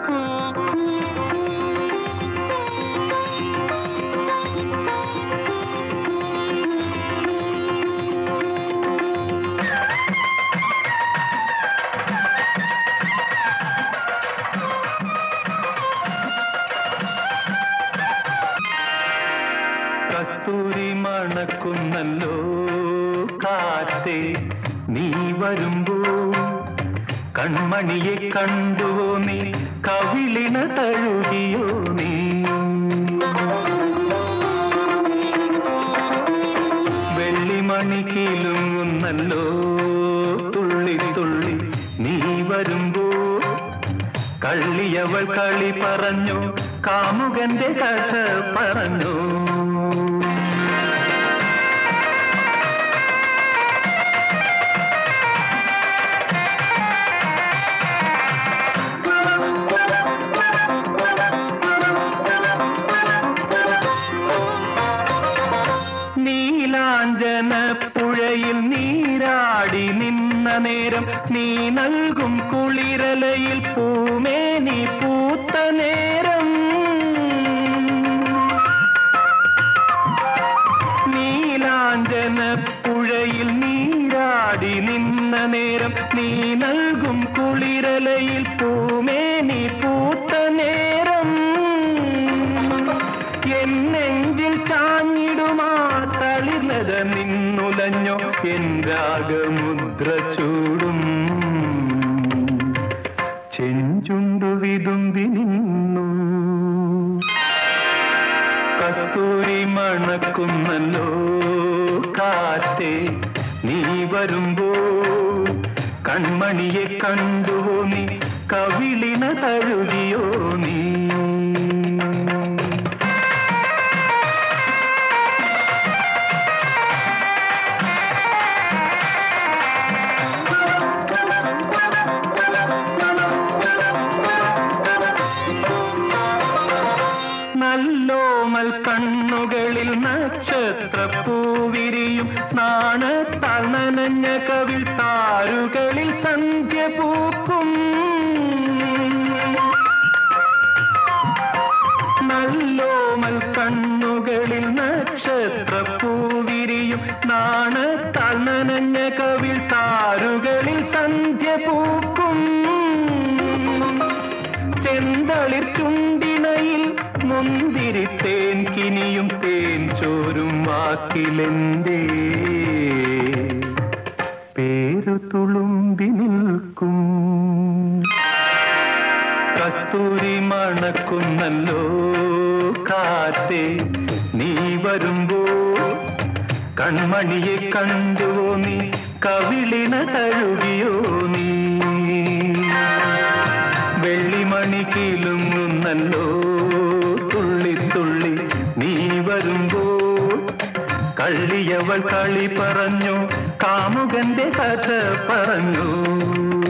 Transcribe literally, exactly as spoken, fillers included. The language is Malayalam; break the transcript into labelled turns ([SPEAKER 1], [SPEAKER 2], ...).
[SPEAKER 1] കസ്തൂരി മണക്കുന്നല്ലോ കാറ്റേ നീ വരുമ്പോ കൺമണിയെ കണ്ടുവോ നീ കവിളിന തഴുകിയോ നീ വെള്ളിമണി കീലുങ്ങുന്നല്ലോ തുള്ളി തുള്ളി നീ വരുമ്പോ കള്ളിയവൾ കളി പറഞ്ഞു കാമുകന്റെ കഥ പറഞ്ഞു നീലാഞ്ജനപ്പുഴയിൽ നീരാടി നിന്ന നേരം നീ നൽകും കുളിരലയിൽ പൂമേനി പൂത്ത നേരം നീലാഞ്ജനപ്പുഴയിൽ നീരാടി നിന്ന നേരം നീ നൽകും കുളിരലയിൽ പൂമേനി പൂത്ത നേരം എന്നെഞ്ചിൽ ചാഞ്ഞിടുമാ തളിർന്നത നിന്നുലഞ്ഞോ എൻ രാഗമുദ്ര ചൂടും ചെഞ്ചുണ്ടു വിതുമ്പി നിന്നു കസ്തൂരി മണക്കുന്നല്ലോ കാറ്റേ നീ വരുമ്പോ കൺമണിയെ കണ്ടുവോ നീ കവിളിന തഴുകിയോ നീ നല്ലോമൽ കണ്ണുകളിൽ നക്ഷത്രപ്പൂവിരിയും നാണത്താൽ നനഞ്ഞ കവിൾ താരുകളിൽ സന്ധ്യ പൂക്കും നല്ലോമൽ കണ്ണുകളിൽ നക്ഷത്രപ്പൂവിരിയും നാണത്താൽ നനഞ്ഞ കവിൾ താരുകളിൽ സന്ധ്യ പൂക്കും ചെന്തളിർ ചുണ്ടിണയിൽ മുന്തിരി തേൻ കിനിയും തേൻ ചോരും വാക്കിലെന്തേ പേരു തുളുമ്പി നിൽക്കും കസ്തൂരി മണക്കുന്നല്ലോ കാറ്റേ നീ വരുമ്പോ കൺമണിയെ കണ്ടുവോ നീ കവിളിന തഴുകിയോ നീ വെള്ളിമണി കീലുങ്ങുന്നല്ലോ തുള്ളി തുള്ളി നീ വരുമ്പോ കള്ളിയവൾ കളി പറഞ്ഞു കാമുകന്റെ കഥ പറഞ്ഞു